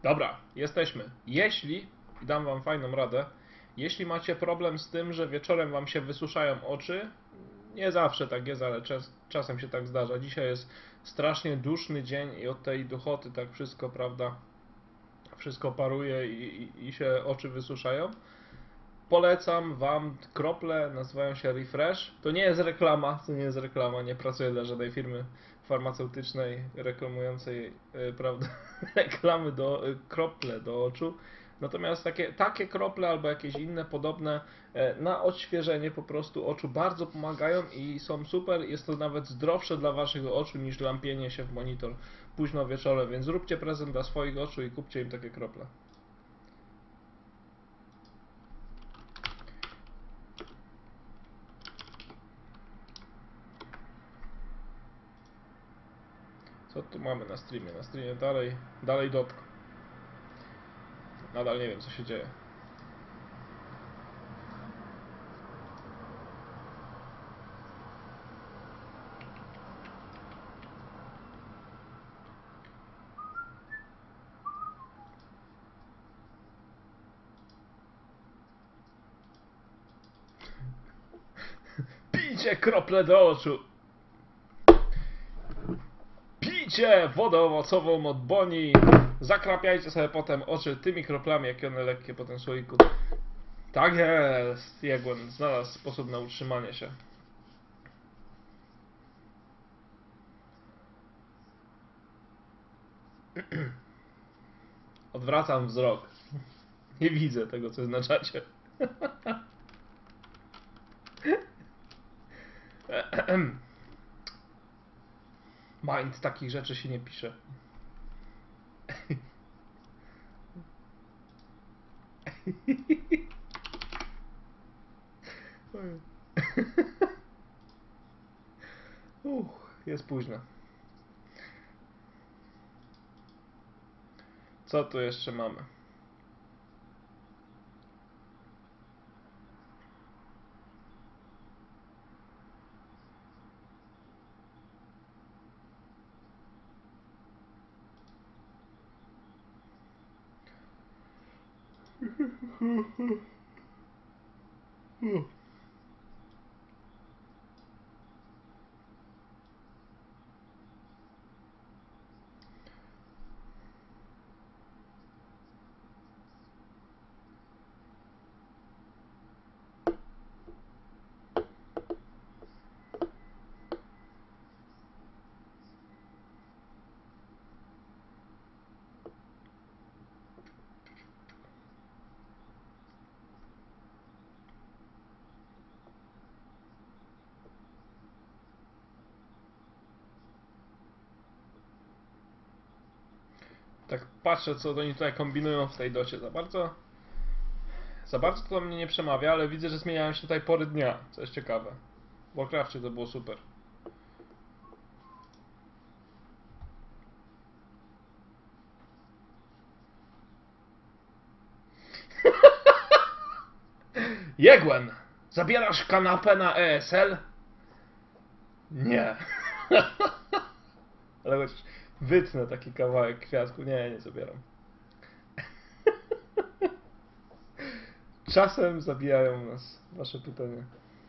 Dobra, jesteśmy. Jeśli, i dam wam fajną radę, jeśli macie problem z tym, że wieczorem wam się wysuszają oczy, nie zawsze tak jest, ale czasem się tak zdarza. Dzisiaj jest strasznie duszny dzień i od tej duchoty tak wszystko, prawda, wszystko paruje i się oczy wysuszają. Polecam wam krople, nazywają się Refresh. To nie jest reklama, nie pracuję dla żadnej firmy farmaceutycznej reklamującej, prawda, reklamy do krople do oczu. Natomiast takie krople albo jakieś inne podobne na odświeżenie po prostu oczu bardzo pomagają i są super. Jest to nawet zdrowsze dla waszych oczu niż lampienie się w monitor późno wieczorem, więc zróbcie prezent dla swoich oczu i kupcie im takie krople. Co tu mamy na streamie? Na streamie dalej dotko. Nadal nie wiem, co się dzieje. Pijcie krople do oczu! Pijcie wodę owocową od Boni! Zakrapiajcie sobie potem oczy tymi kroplami, jakie one lekkie po tym słoiku. Tak jest! Jegłen znalazł sposób na utrzymanie się. Odwracam wzrok. Nie widzę tego, co jest na czacie. Mind, takich rzeczy się nie pisze. Jest późno. Co tu jeszcze mamy? Tak patrzę, co oni tutaj kombinują w tej docie. Za bardzo to do mnie nie przemawia, ale widzę, że zmieniają się tutaj pory dnia, co jest ciekawe. W Warcraftie to było super. Jegłen! Zabierasz kanapę na ESL? Nie. Ale chociaż wytnę taki kawałek kwiatku. Nie zabieram. Czasem zabijają nas wasze pytania.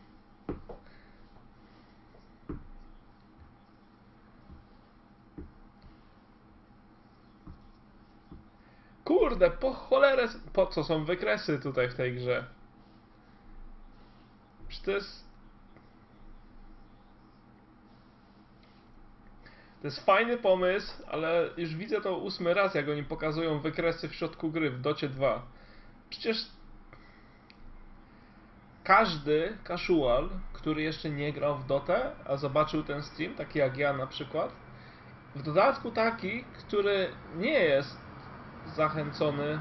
Kurde, po cholerę, po co są wykresy tutaj w tej grze? Przecież to jest fajny pomysł, ale już widzę to 8 raz, jak oni pokazują wykresy w środku gry w Docie 2. Przecież każdy casual, który jeszcze nie grał w Dotę, a zobaczył ten stream, taki jak ja na przykład, w dodatku taki, który nie jest zachęcony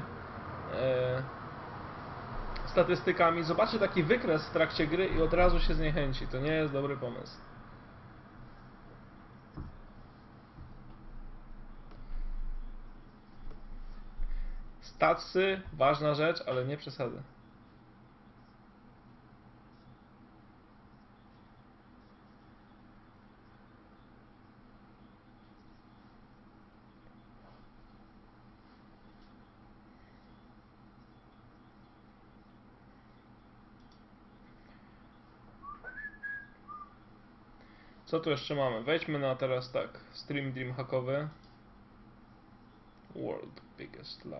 statystykami, zobaczy taki wykres w trakcie gry i od razu się zniechęci. To nie jest dobry pomysł. Statsy, ważna rzecz, ale nie przesady. Co tu jeszcze mamy? Wejdźmy na teraz tak. Stream Dreamhackowy. World Biggest LAN.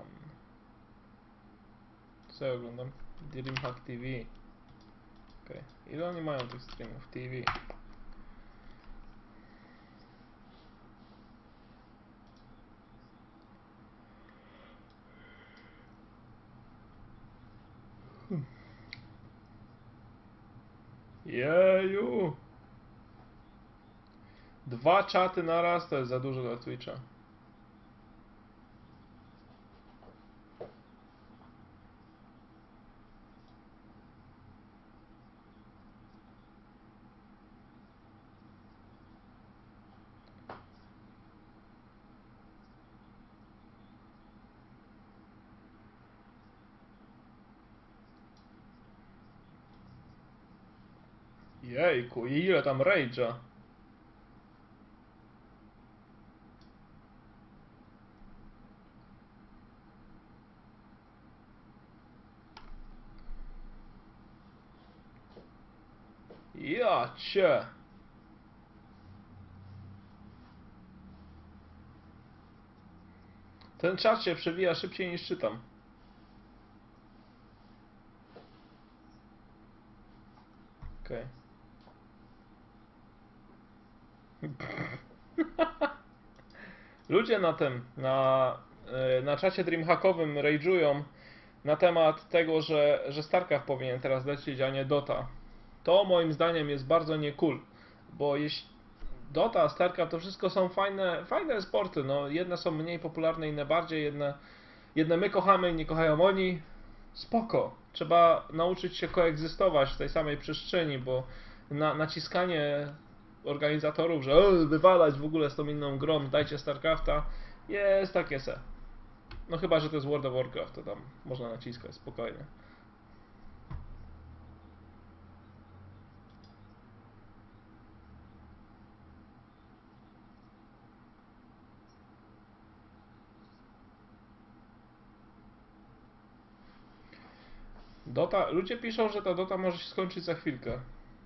Co ja oglądam? Dreamhack TV. Okej. Ile oni mają tych streamów? TV. Jeju! 2 czaty naraz to jest za dużo dla Twitcha. Jejku, ile tam rage'a? Ja cię! Ten czat się przewija szybciej niż czytam. Okej. Ludzie na tym, na czacie Dreamhackowym rage'ują na temat tego, że StarCraft powinien teraz lecieć, a nie Dota. To moim zdaniem jest bardzo nie cool, bo jeśli Dota, StarCraft to wszystko są fajne sporty, no jedne są mniej popularne, inne bardziej, jedne my kochamy, nie kochają oni. Spoko. Trzeba nauczyć się koegzystować w tej samej przestrzeni, bo naciskanie organizatorów, że wywalać w ogóle z tą inną grą, dajcie StarCrafta, jest takie se. No chyba, że to jest World of Warcraft, to tam można naciskać spokojnie. Dota, ludzie piszą, że ta Dota może się skończyć za chwilkę.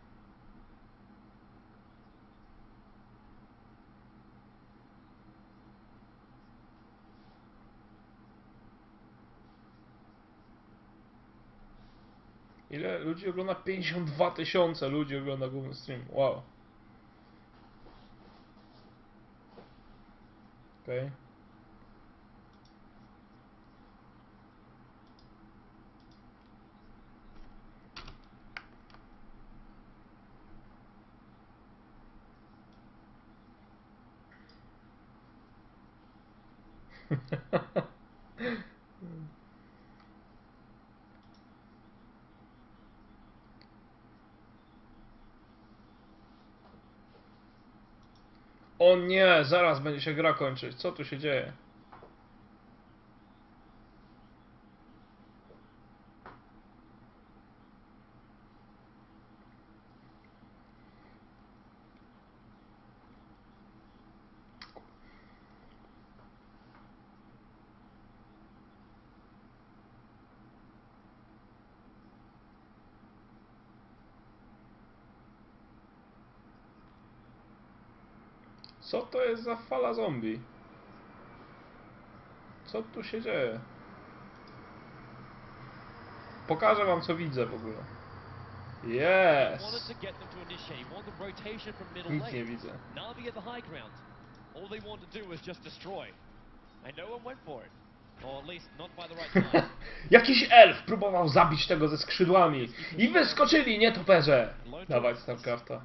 Ile ludzi ogląda? 52 000 ludzi ogląda główny stream. Wow. Okej. O nie, zaraz będzie się gra kończyć. Co tu się dzieje? Co to jest za fala zombie? Co tu się dzieje? Pokażę wam, co widzę w ogóle. Yes! Nic nie widzę. Jakiś elf próbował zabić tego ze skrzydłami i wyskoczyli nietoperze! Dawać StarCrafta.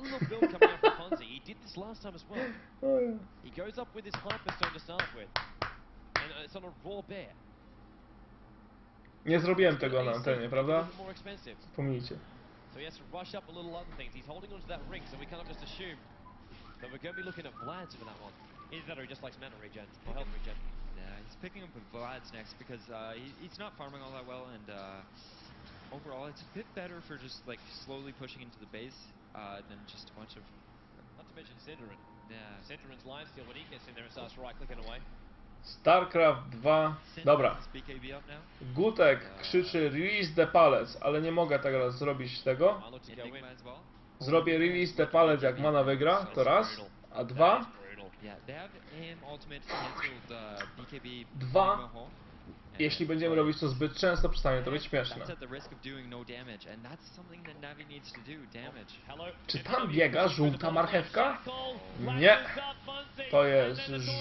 Nie zrobiłem tego na antenie, prawda? Pomijcie. So he has to rush up a little other things. He's holding onto that ring, so we cannot just assume that we're going to be looking at Vlad's for that one. Either that or he just likes mana regen, or health regen. Yeah, he's picking up with Vlad's next because he's not farming all that well, and overall it's a bit better for just like slowly pushing into the base than just a bunch of... Not to mention Cinderin. Yeah. Cinderin's lifesteal, when he gets in there and starts right-clicking away. StarCraft 2. Dobra. BKB up now. Gutek krzyczy Release the Palace, ale nie mogę teraz zrobić tego. I'll look to go in. Enigma as well. zrobię release the palec jak mana wygra, to raz, a dwa, Yeah, they have him ultimate cancelled BKB. Dwa. Magma Hole. jeśli będziemy robić to zbyt często, przestanie to być śmieszne. That's at the risk of doing no damage, and that's something that Navi needs to do, damage. Czy tam biega żółta marchewka? Nie. To jest...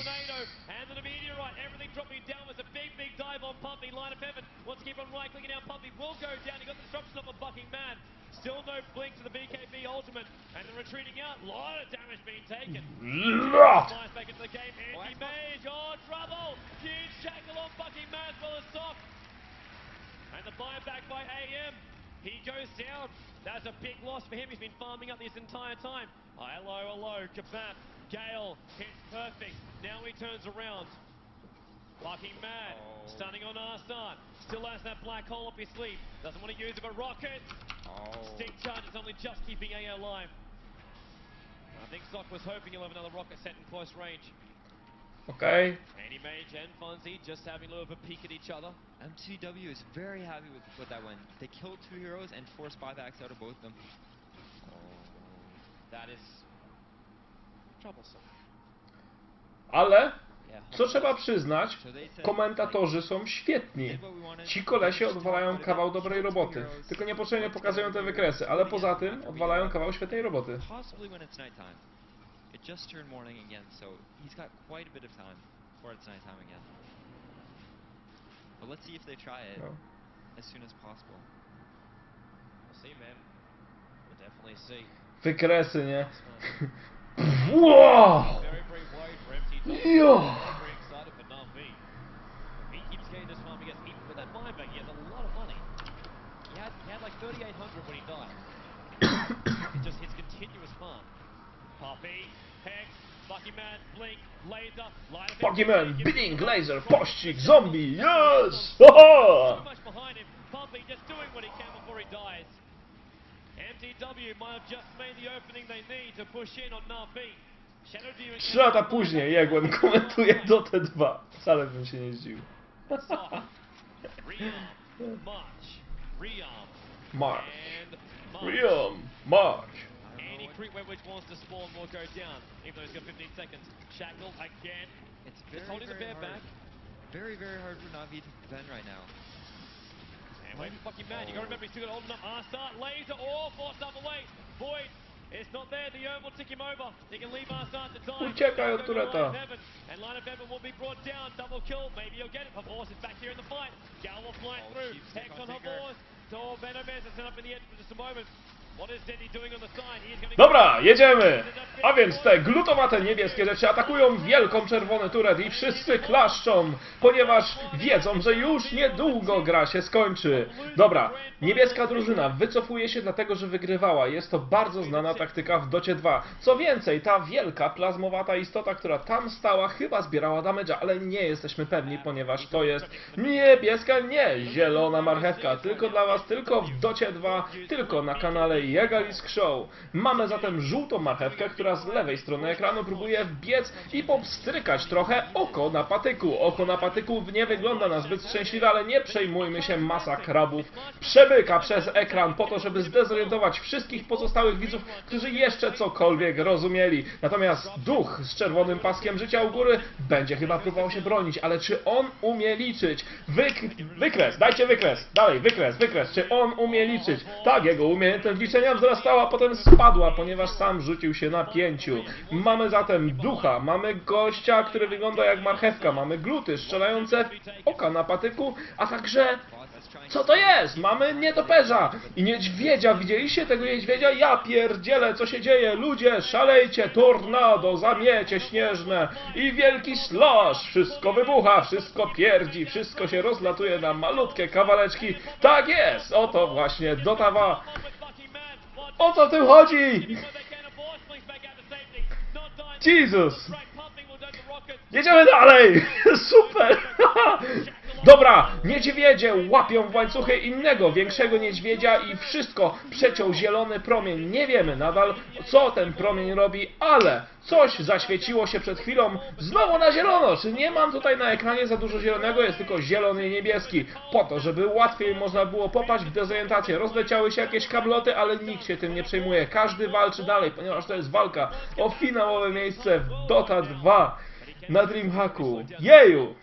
Still no blink to the BKB ultimate, and the retreating out. Lot of damage being taken. Flies back into the game. Anti Mage, oh trouble! Huge shackle on fucking man as well as Soft. And the buyback by AM. He goes down. That's a big loss for him. He's been farming up this entire time. Oh, hello, Kabam. Gale hits perfect. Now he turns around. Fucking mad. Stunning on Arslan. Still has that black hole up his sleeve. Doesn't want to use it, but Rocket. Stick charge is only just keeping AA alive. I think Sock was hoping he'll have another rocket set in close range. Okej. Anti-Mage and Fonzie just having a little bit of a peek at each other. MCW is very happy with that win. They killed 2 heroes and forced buybacks out of both of them. That is troublesome. Ale, Yeah. co trzeba przyznać, komentatorzy są świetni. Ci kolesie odwalają kawał dobrej roboty. Tylko niepotrzebnie pokazują te wykresy, ale poza tym odwalają kawał świetnej roboty. Possibly when it's nighttime. It just turned morning again, so he's got quite a bit of time before it's nighttime again. But let's see if they try it No. as soon as possible. We'll see, man. We'll definitely see. Wykresy, nie? Wow! Very worried for MTW. Jo! Very excited for Na'Vi. He keeps getting this farm against even with that buyback. He has a lot of money. He had like 3,800 when he died. It's just his continuous farm. Poppy, Hex, Buckyman, Blink, Laser, Light of Pokémon, Blink, Laser, pościg, zombie, yes! Haha! So much behind him. Poppy just doing what he can before he dies. MTW might have just made the opening they need to push in on Na'Vi. Shadow View 3 lata później Jegłem komentuje Dotę 2. Wcale bym się nie zdziwił. Riam, March, Riam, March. and March. Riam, March. Any creep web which wants to spawn will go down, even though he's got 15 seconds. Shackle again. It's Just very, holding the very bear hard. back. Very hard for Na'Vi to defend right now. And wait for fucking man, you gotta remember he's still got holding up. Start laser or force up away. Void, it's not there. The urn will tick him over. He can leave Start to die. Uciekaj od Go to Line tureta. of Heaven, and Line of Heaven will be brought down. Double kill, maybe he'll get it. Horse is back here in the fight. Gal will fly through. sheepstick Hex on on her Tigger. horse. So Venomez is set up in the edge for just a moment. What is Denny doing on the side? He is gonna Dobra, jedziemy! A więc te glutowate niebieskie rzeczy atakują wielką czerwony turet i wszyscy klaszczą, ponieważ wiedzą, że już niedługo gra się skończy. Dobra, niebieska drużyna wycofuje się dlatego, że wygrywała. Jest to bardzo znana taktyka w Docie 2. Co więcej, ta wielka plazmowata istota, która tam stała, chyba zbierała damage'a, ale nie jesteśmy pewni, ponieważ to jest niebieska, nie zielona marchewka. Tylko dla was, tylko w Docie 2, tylko na kanale Jegalisk Show. Mamy zatem żółtą marchewkę, która z lewej strony ekranu próbuje wbiec i popstrykać trochę oko na patyku. Oko na patyku nie wygląda na zbyt szczęśliwe, ale nie przejmujmy się, masa krabów przemyka przez ekran po to, żeby zdezorientować wszystkich pozostałych widzów, którzy jeszcze cokolwiek rozumieli. Natomiast duch z czerwonym paskiem życia u góry będzie chyba próbował się bronić, ale czy on umie liczyć? Wykres, dajcie wykres, dalej, wykres, czy on umie liczyć? Tak, jego umiejętność liczenia wzrastała, potem spadła, ponieważ sam rzucił się na 5. Mamy zatem ducha, mamy gościa, który wygląda jak marchewka, mamy gluty strzelające w oka na patyku, a także... Co to jest? Mamy nietoperza i niedźwiedzia. Widzieliście tego niedźwiedzia? Ja pierdzielę, co się dzieje? Ludzie, szalejcie, tornado, zamiecie śnieżne i wielki slosh. Wszystko wybucha, wszystko pierdzi, wszystko się rozlatuje na malutkie kawałeczki. Tak jest! Oto właśnie Dota 2. O co w tym chodzi? Jezus! Jedziemy dalej! Super! Dobra, niedźwiedzie łapią w łańcuchy innego, większego niedźwiedzia i wszystko przeciął zielony promień. Nie wiemy nadal, co ten promień robi, ale coś zaświeciło się przed chwilą znowu na zielono. Czy nie mam tutaj na ekranie za dużo zielonego? Jest tylko zielony i niebieski. Po to, żeby łatwiej można było popaść w dezorientację. Rozleciały się jakieś kabloty, ale nikt się tym nie przejmuje. Każdy walczy dalej, ponieważ to jest walka o finałowe miejsce w Dota 2 na Dreamhacku. Jeju!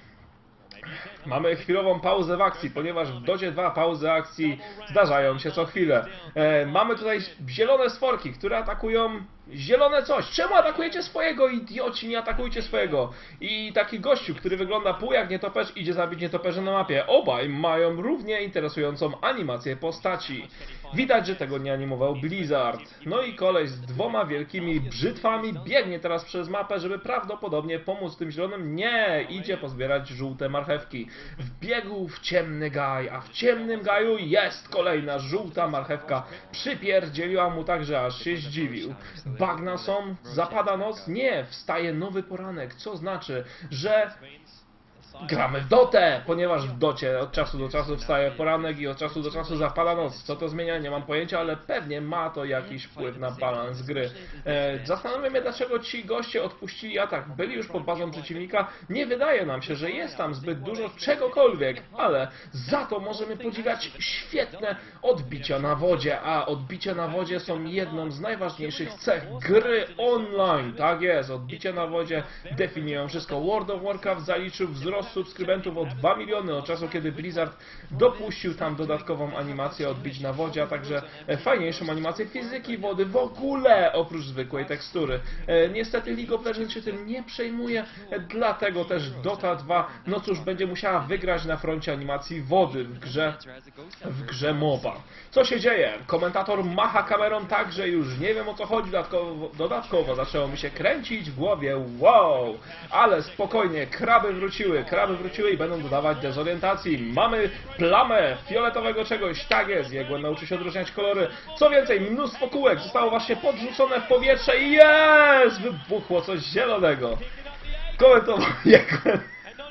Mamy chwilową pauzę w akcji, ponieważ w Docie 2 pauzy akcji zdarzają się co chwilę. Mamy tutaj zielone stworki, które atakują zielone coś. Czemu atakujecie swojego, idioci? Nie atakujcie swojego. I taki gościu, który wygląda pół jak nietoperz, idzie zabić nietoperze na mapie. Obaj mają równie interesującą animację postaci. Widać, że tego nie animował Blizzard. No i koleś z dwoma wielkimi brzytwami biegnie teraz przez mapę, żeby prawdopodobnie pomóc tym zielonym. Nie, idzie pozbierać żółte marchewki. Wbiegł w ciemny gaj, a w ciemnym gaju jest kolejna żółta marchewka. Przypierdzieliła mu tak, że aż się zdziwił. Bagna są, zapada noc, nie, wstaje nowy poranek, co znaczy, że gramy w Dotę, ponieważ w Docie od czasu do czasu wstaje poranek i od czasu do czasu zapada noc. Co to zmienia? Nie mam pojęcia, ale pewnie ma to jakiś wpływ na balans gry. Zastanawiam się, dlaczego ci goście odpuścili atak. Byli już pod bazą przeciwnika. Nie wydaje nam się, że jest tam zbyt dużo czegokolwiek, ale za to możemy podziwiać świetne odbicia na wodzie, a odbicia na wodzie są jedną z najważniejszych cech gry online. Tak jest, odbicia na wodzie definiują wszystko. World of Warcraft zaliczył wzrost subskrybentów o 2 miliony od czasu, kiedy Blizzard dopuścił tam dodatkową animację odbić na wodzie, a także fajniejszą animację fizyki wody w ogóle, oprócz zwykłej tekstury. Niestety League of Legends się tym nie przejmuje, dlatego też Dota 2, no cóż, będzie musiała wygrać na froncie animacji wody w grze MOBA. Co się dzieje? Komentator macha kamerą tak, że już nie wiem, o co chodzi. Dodatkowo zaczęło mi się kręcić w głowie. Wow! Ale spokojnie, kraby wróciły i będą dodawać dezorientacji. Mamy plamę fioletowego czegoś, tak jest, Jegłen nauczy się odróżniać kolory. Co więcej, mnóstwo kółek zostało właśnie podrzucone w powietrze i jest! Wybuchło coś zielonego. Komentował Jegłen.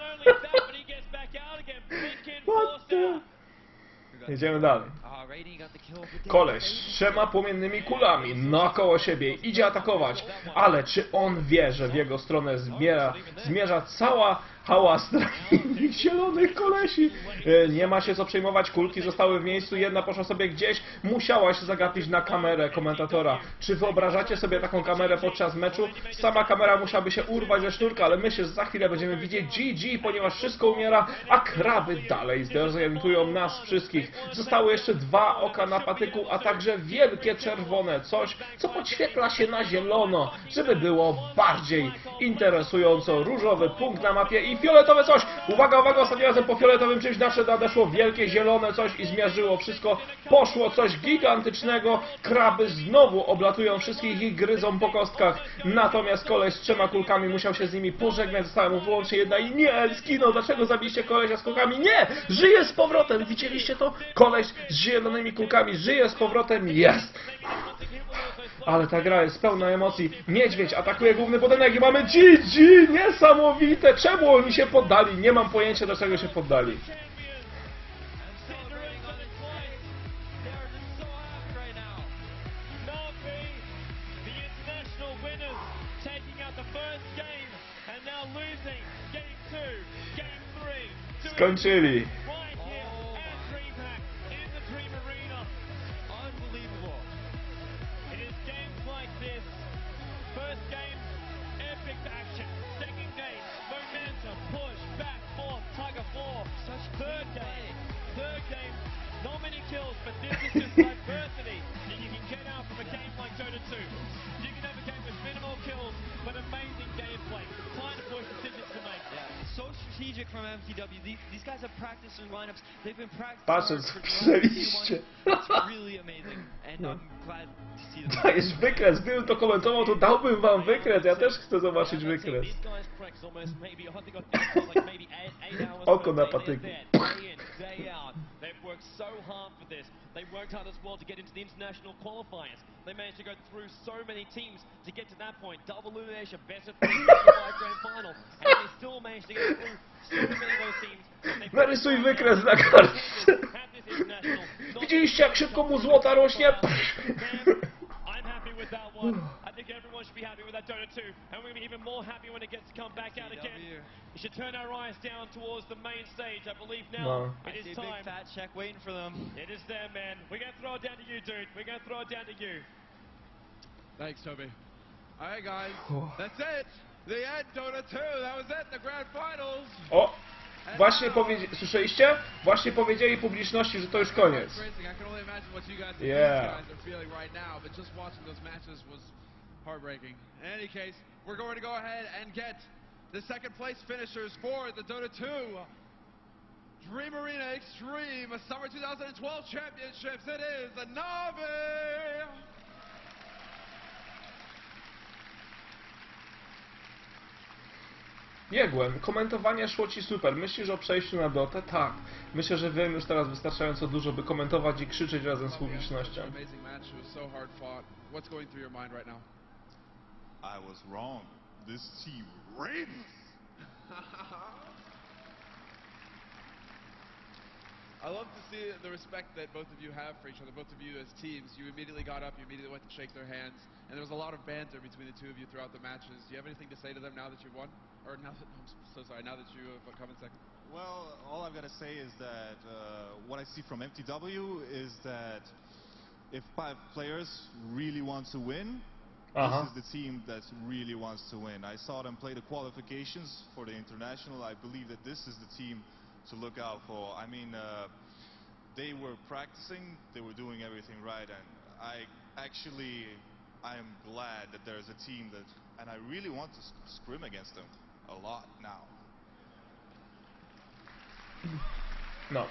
What the... Jedziemy dalej. Koleś z 3 płomiennymi kulami naokoło siebie idzie atakować, ale czy on wie, że w jego stronę zmierza cała hałas zielonych kolesi? Nie ma się co przejmować, kulki zostały w miejscu, jedna poszła sobie gdzieś, musiała się zagapić na kamerę komentatora. Czy wyobrażacie sobie taką kamerę podczas meczu? Sama kamera musiałaby się urwać ze sznurka, ale myślę, że za chwilę będziemy widzieć GG, ponieważ wszystko umiera, a kraby dalej zdezorientują nas wszystkich. Zostały jeszcze 2 oka na patyku, a także wielkie czerwone coś, co podświetla się na zielono, żeby było bardziej interesująco. Różowy punkt na mapie i fioletowe coś. Uwaga, uwaga, ostatnim razem po fioletowym czymś nadeszło wielkie zielone coś i zmiażdżyło wszystko. Poszło coś gigantycznego. Kraby znowu oblatują wszystkich i gryzą po kostkach. Natomiast koleś z 3 kulkami musiał się z nimi pożegnać. Została mu wyłącznie jedna i nie, zginął. Dlaczego zabiliście kolesia z kulkami? Nie! Żyje z powrotem! Widzieliście to? Koleś z zielonymi kulkami żyje z powrotem. Jest! Ale ta gra jest pełna emocji. Niedźwiedź atakuje główny budynek i mamy GG! Niesamowite! Czemu oni się poddali? Nie mam pojęcia, dlaczego się poddali. Skończyli. Third game, not many kills, but this is just diversity that you can get out from a game like Dota 2. You can have a game with minimal kills, but amazing gameplay. Time to push decisions to make. Yeah, so strategic from MTW. These guys have practiced their lineups. They've been practicing. Patrzę, co pisaliście. It's really amazing, and I'm glad to see them. Dajesz wykres, gdybym to komentował, to dałbym wam wykres. Ja też chcę zobaczyć wykres. Oko na patyku. worked so hard for this. They worked hard as well to get into the international qualifiers. They managed to go through so many teams to get to that point. Double elimination, best of 3, grand final, and they still managed to get through so many of those teams. And they Narysuj wykres na kartce. have this international. Widzieliście, jak szybko mu złota rośnie? I'm happy with that one. I think everyone should be happy with that Dota 2, and we're going to be even more happy when it gets to come back out again. We should turn our eyes down towards the main stage. I believe now it is time. Big fat check waiting for them. It is there, man. We're going to throw it down to you, dude. We're going to throw it down to you. Thanks, Toby. All right, guys. That's it. The end, Dota 2. That was it. The grand finals. O! Właśnie powiedzieli, słyszeliście? Właśnie powiedzieli publiczności, że to już koniec. I can only imagine what you guys are feeling right now, but just watching those matches was heartbreaking. In any case, we're going to go ahead and get the second place finishers for the Dota 2 Dream Arena Extreme Summer 2012 Championships. It is the Na'Vi. Biegłem, komentowanie szło ci super. Myślisz o przejściu na Dotę? Tak. Myślę, że wiem już teraz wystarczająco dużo, by komentować i krzyczeć razem z publicznością. Amazing match. It was so hard fought. What's going through your mind right now? I was wrong. This team wins. I love to see the respect that both of you have for each other, both of you as teams. You immediately got up, you immediately went to shake their hands, and there was a lot of banter between the two of you throughout the matches. Do you have anything to say to them now that you've won? Or now that, I'm so sorry, now that you have come in second? Well, all I've got to say is that what I see from MTW is that if 5 players really want to win, this is the team that really wants to win. I saw them play the qualifications for the international. I believe that this is the team to look out for. I mean, they were practicing, they were doing everything right, and I am glad that there's a team that, and I really want to scrim against them a lot now. No.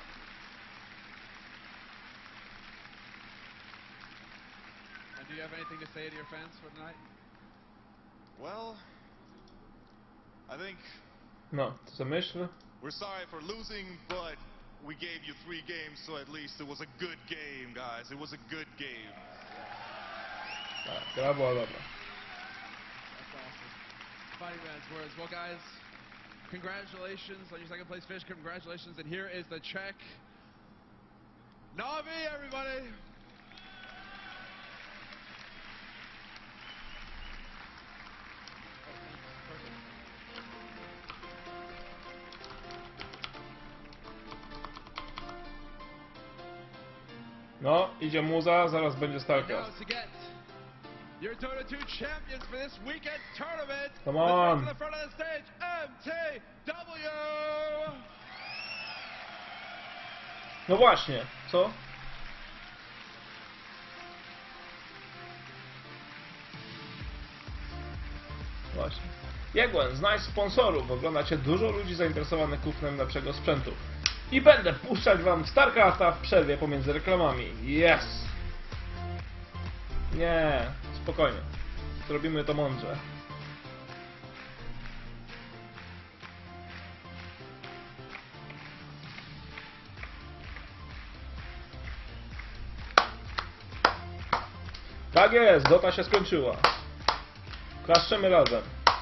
And do you have anything to say to your fans for tonight? Well, I think No, co myśl? we're sorry for losing, but we gave you 3 games, so at least it was a good game, guys. It was a good game. Tak, gra była dobra. That's awesome. Fighting man's words. Well, guys, congratulations on your second place finish. Congratulations, and here is the check. Na'Vi, everybody. No, idzie muza, zaraz będzie Now StarCraft. to get your Dota 2 champions for this weekend tournament. Come Let's bring on. to the front of the stage, MTW. No właśnie, co? Właśnie. Biegłem, znajdź sponsorów. Oglądacie dużo ludzi zainteresowanych kupnem lepszego sprzętu. I będę puszczać wam StarCrafta w przerwie pomiędzy reklamami. Yes! Nie, spokojnie. Zrobimy to mądrze. Tak jest, Dota się skończyła. Klaszczemy razem.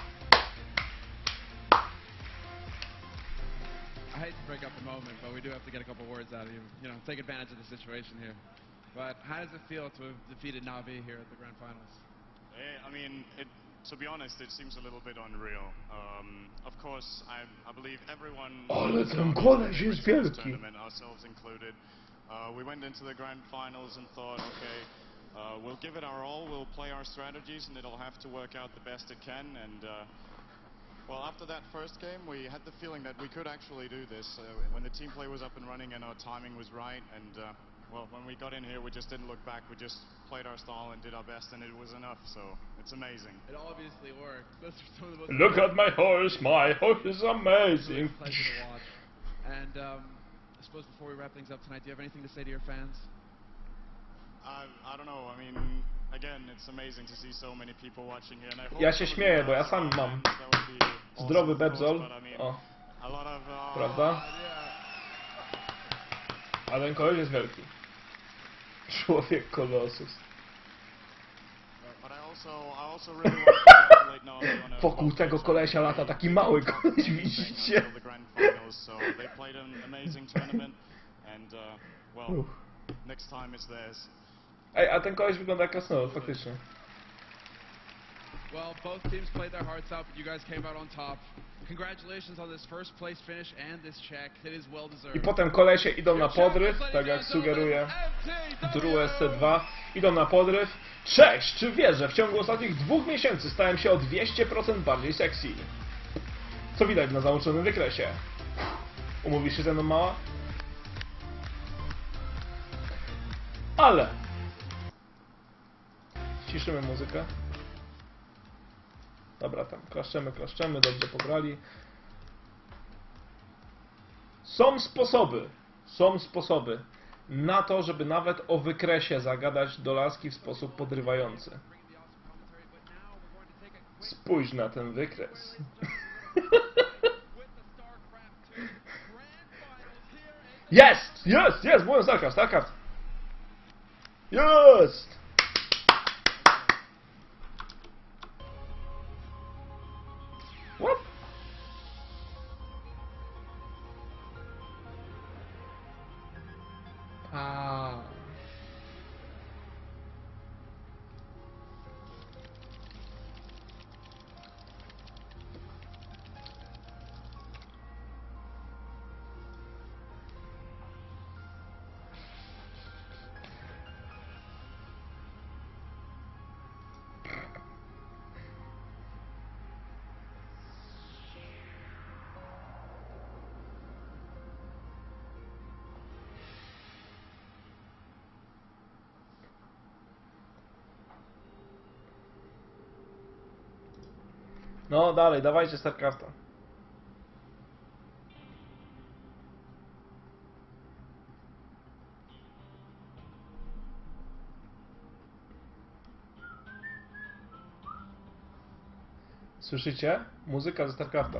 I hate to break up the moment, but we do have to get a couple words out of you. You know, take advantage of the situation here. But how does it feel to have defeated Na'Vi here at the grand finals? I mean, to be honest, it seems a little bit unreal. Of course, I believe everyone Ale is ten on koleś with jest this wielki. tournament, ourselves included. We went into the grand finals and thought, okay, we'll give it our all, we'll play our strategies, and it'll have to work out the best it can. And well, after that first game, we had the feeling that we could actually do this when the team play was up and running and our timing was right. And well, when we got in here, we just didn't look back. We just played our style and did our best, and it was enough. So it's amazing. It obviously worked. Those are some of the most Look at my horse is amazing. It's a pleasure to watch. And I suppose before we wrap things up tonight, do you have anything to say to your fans? I don't know. I mean, again, it's amazing to see so many people watching here. And I hope Ja się some of śmieję, you bo ja guys sam are mam fans. That would be awesome, zdrowy of course, bebzol. but I mean, O, a lot of prawda? Yeah. A ten koleś jest wielki. Człowiek kolosus. But I also really want to congratulate Navi on a Wokół tego kolesia lata taki mały koleś, widzicie? until the grand finals, so they played an amazing tournament, and well, next time it's theirs. Ej, a ten koleś wygląda jak krasnolud, faktycznie. Well, both teams played their hearts out, but you guys came out on top. Congratulations on this first place finish and this check. It is well deserved. I potem kolesie idą na podryw, tak jak sugeruje Drew SC2. Idą na podryw. Cześć! Czy wiesz, że w ciągu ostatnich 2 miesięcy stałem się o 200% bardziej sexy? Co widać na załączonym wykresie? Umówisz się ze mną, mała? Ale... Ściszymy muzykę. Dobra, tam klaszczemy, dobrze pograli. Są sposoby na to, żeby nawet o wykresie zagadać do laski w sposób podrywający. Spójrz na ten wykres. Jest! Byłem StarCraft! Jest! What? Ah. No dalej, dawajcie StarCrafta. Słyszycie? Muzyka ze StarCrafta.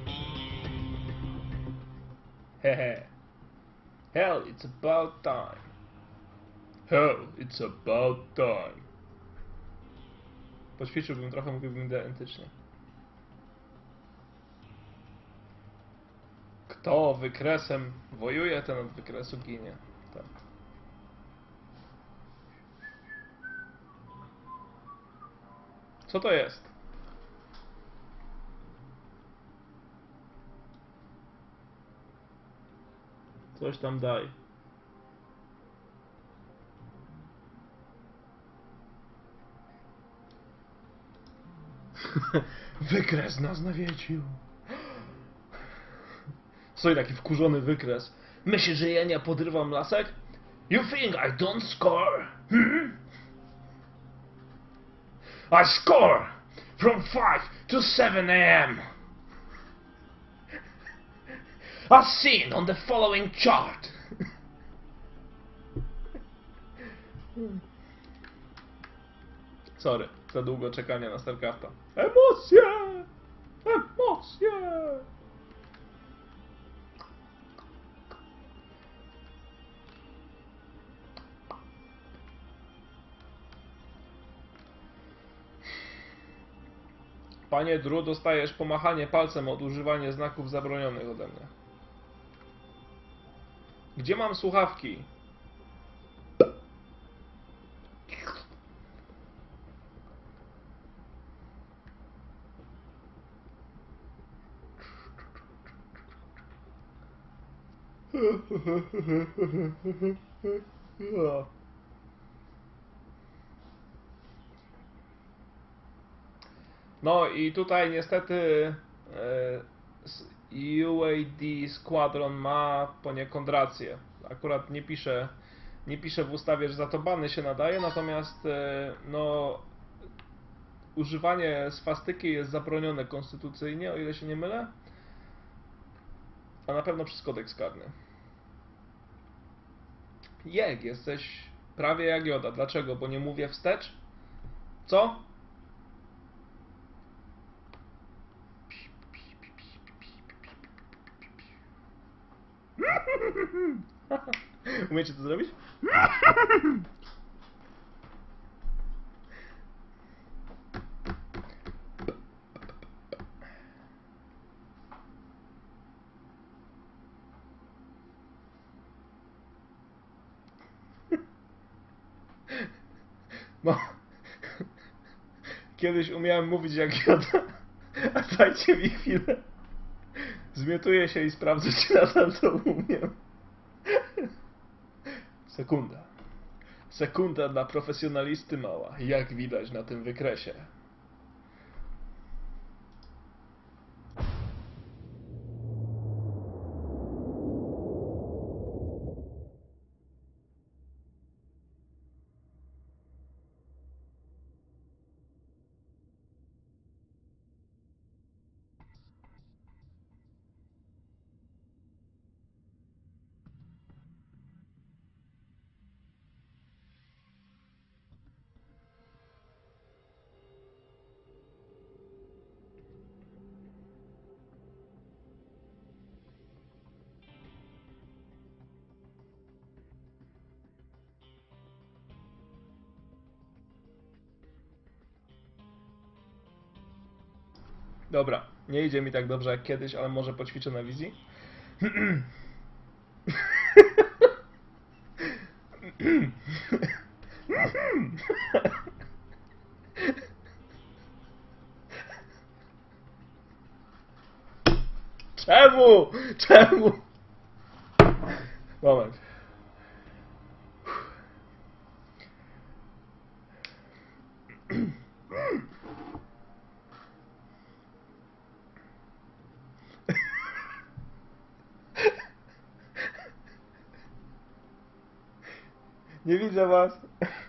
Hehe. Hell, it's about time. Hell, it's about time. Poćwiczyłbym trochę, mówiłbym identycznie. Kto wykresem wojuje, ten od wykresu ginie. Tak. Co to jest? Coś tam daj. Wykres nas nawiedził. Stoi taki wkurzony wykres. Myślisz, że ja nie podrywam lasek? You think I don't score? Hmm? I score from 5 to 7 a.m. As seen on the following chart. Sorry, za długo czekania na StarCrafta. Emocje! Emocje! Panie Drew, dostajesz pomachanie palcem od używania znaków zabronionych ode mnie. Gdzie mam słuchawki? No i tutaj niestety UAD Squadron ma poniekąd rację. Akurat nie pisze w ustawie, że za to bany się nadaje, natomiast no używanie swastyki jest zabronione konstytucyjnie, o ile się nie mylę. A na pewno przez kodeks karny. Jesteś prawie jak Joda. Dlaczego? Bo nie mówię wstecz? Co? Umiecie to zrobić? No. Kiedyś umiałem mówić jak Joda, a dajcie mi chwilę. Zmiotuję się i sprawdzę, czy nadal to umiem. Sekunda. Sekunda dla profesjonalisty mała, jak widać na tym wykresie. Dobra, nie idzie mi tak dobrze jak kiedyś, ale może poćwiczę na wizji. Czemu? Czemu? Moment. Nie widzę was.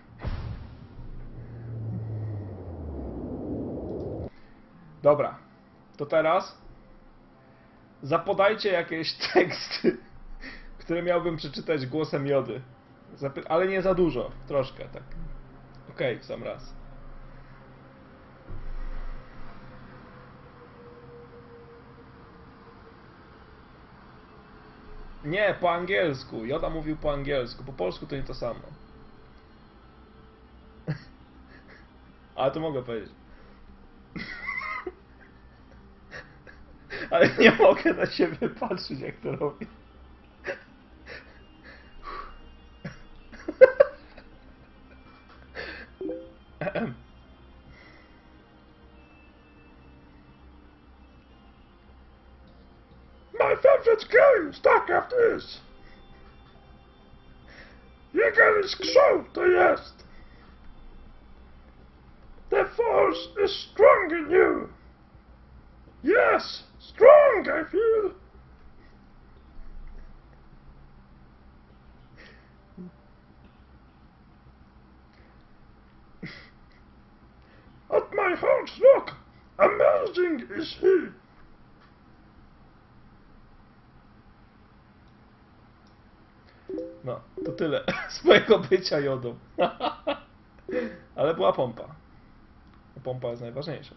Dobra, to teraz zapodajcie jakieś teksty, które miałbym przeczytać głosem Jody. Ale nie za dużo, troszkę tak. Okej, w sam raz. Nie, po angielsku. Joda mówił po angielsku. Po polsku to nie to samo. Ale to mogę powiedzieć. Ale nie mogę na siebie patrzeć, jak to robię. My favorite game, StarCraft is. Jäger is krzą, to jest. The force is strong in you. Yes, strong I feel. At my heart's look, amazing is he. No, to tyle z mojego bycia Jodą. Ale była pompa. Pompa jest najważniejsza.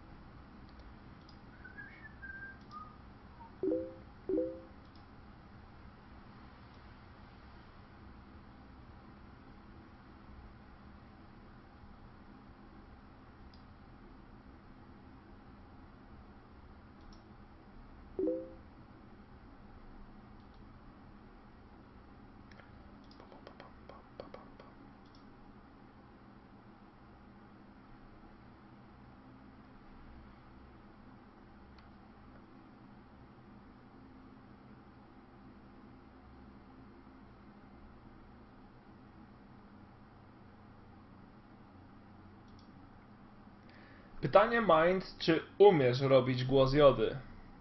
Pytanie Mind, czy umiesz robić głos Jody?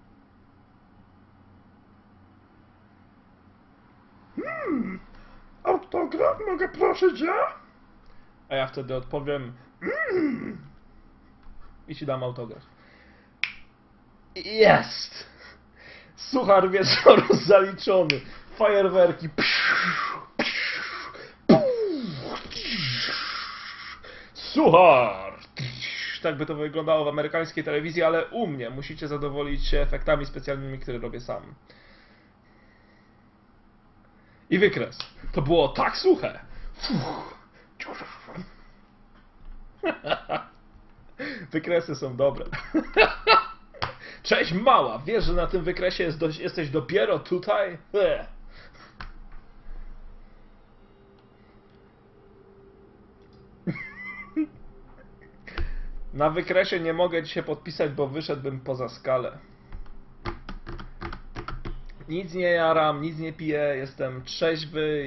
Autograf mogę prosić ja? A ja wtedy odpowiem i ci dam autograf. Jest! Suchar wieczoru zaliczony. Fajerwerki. Suchar! Tak by to wyglądało w amerykańskiej telewizji, ale u mnie musicie zadowolić się efektami specjalnymi, które robię sam. I wykres. To było tak suche. Wykresy są dobre. Cześć mała, wiesz, że na tym wykresie jesteś dopiero tutaj? Na wykresie nie mogę ci się podpisać, bo wyszedłbym poza skalę. Nic nie jaram, nic nie piję, jestem trzeźwy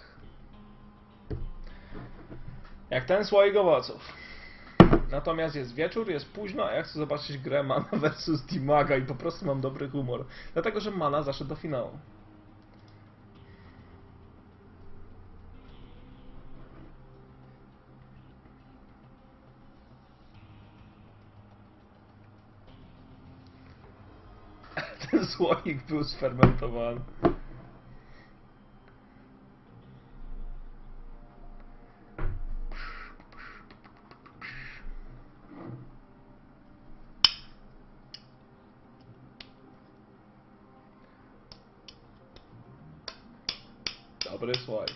jak ten słoik owoców. Natomiast jest wieczór, jest późno, a ja chcę zobaczyć grę Mana vs Dimaga i po prostu mam dobry humor. Dlatego, że Mana zaszedł do finału. Ten słoik był sfermentowany. Dobry słoik.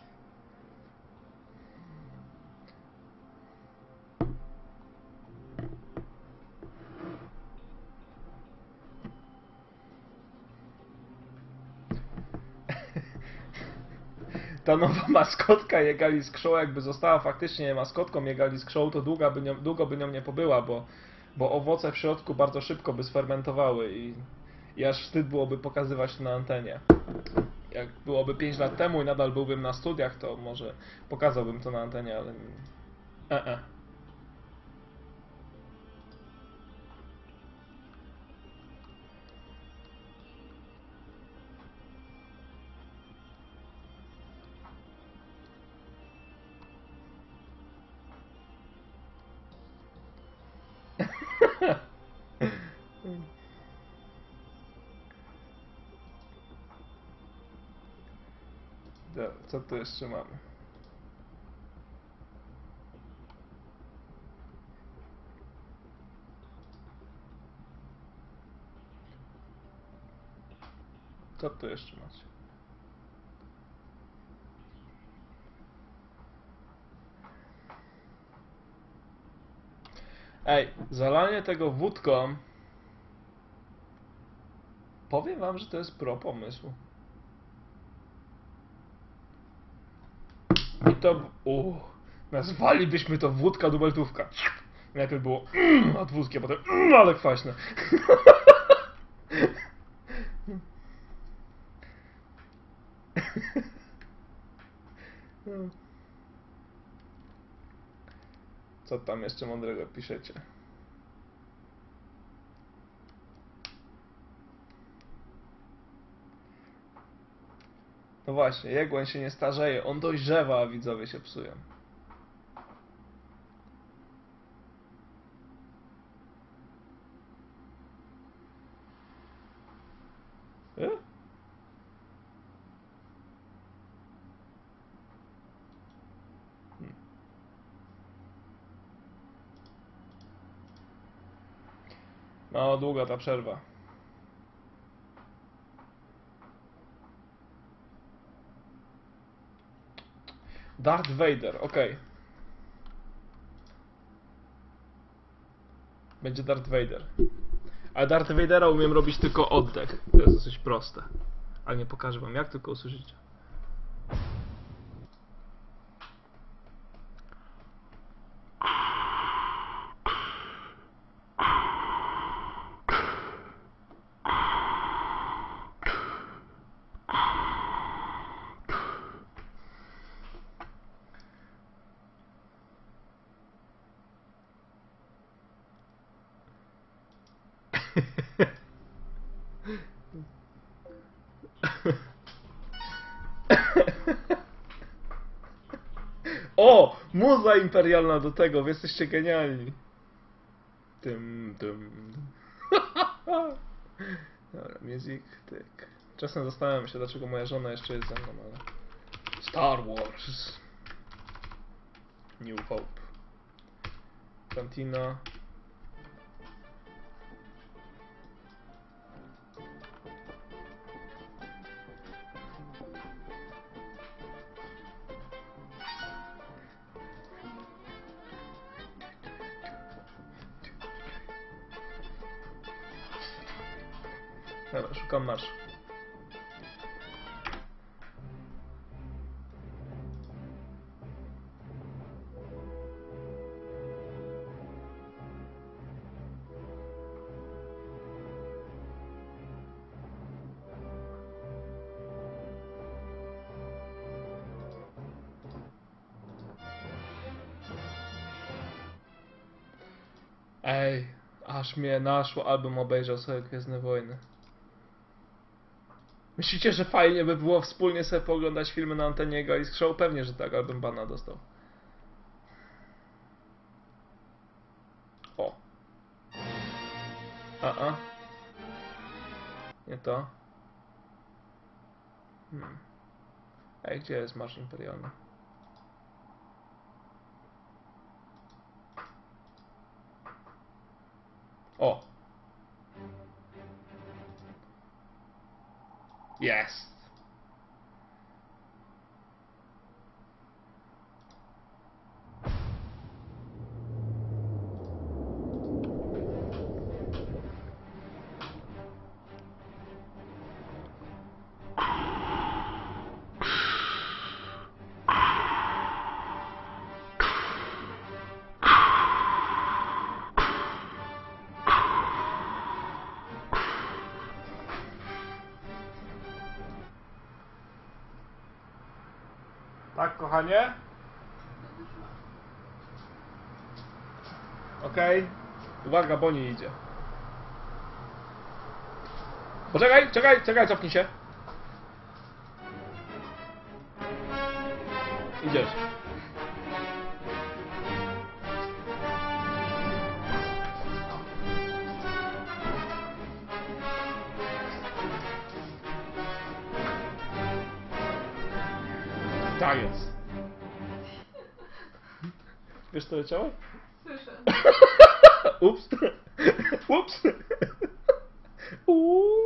Ta nowa maskotka Jegali Skrzą, jakby została faktycznie maskotką Jegali Skrzą, to długo by nią nie pobyła, bo owoce w środku bardzo szybko by sfermentowały i aż wstyd byłoby pokazywać to na antenie. Jak byłoby 5 lat temu i nadal byłbym na studiach, to może pokazałbym to na antenie, ale... Co tu jeszcze mamy? Co tu jeszcze macie? Ej, zalanie tego wódką. Powiem wam, że to jest pro pomysł. I to... nazwalibyśmy to wódka dubeltówka. Najpierw było odwózkie, potem ale kwaśne. Co tam jeszcze mądrego piszecie? No właśnie, jegłoń się nie starzeje, on dojrzewa, a widzowie się psują. No, długa ta przerwa. Darth Vader, okej. Będzie Darth Vader. Ale Darth Vadera umiem robić tylko oddech. To jest dosyć proste. Ale nie pokażę wam jak, tylko usłyszycie. O! Muza imperialna do tego, wy jesteście genialni. Dobra, music, tyk. Czasem zastanawiam się, dlaczego moja żona jeszcze jest ze mną, ale... Star Wars. New Hope. Cantina. Dobra, szukam marszu. Ej, aż mnie naszło, album obejrzał sobie Gwiezdne Wojny. Myślicie, że fajnie by było wspólnie sobie pooglądać filmy na antenie jego Ice Show? Pewnie, że tak, album bana dostał. O. Nie to. Ej, gdzie jest Marsz Imperialny? O! Jest! Tak, kochanie? Okej. Uwaga, Bonnie idzie. Poczekaj, czekaj, cofnij się. Idziesz. Tak jest. Wiesz co leciało? Słyszę. Ups. Ups. Uuu.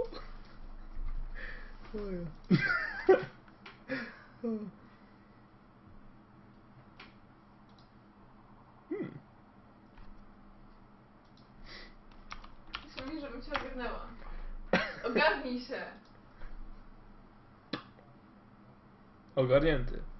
Myślę, żebym cię ogarnęła. Ogarnij się. Ogarnięty.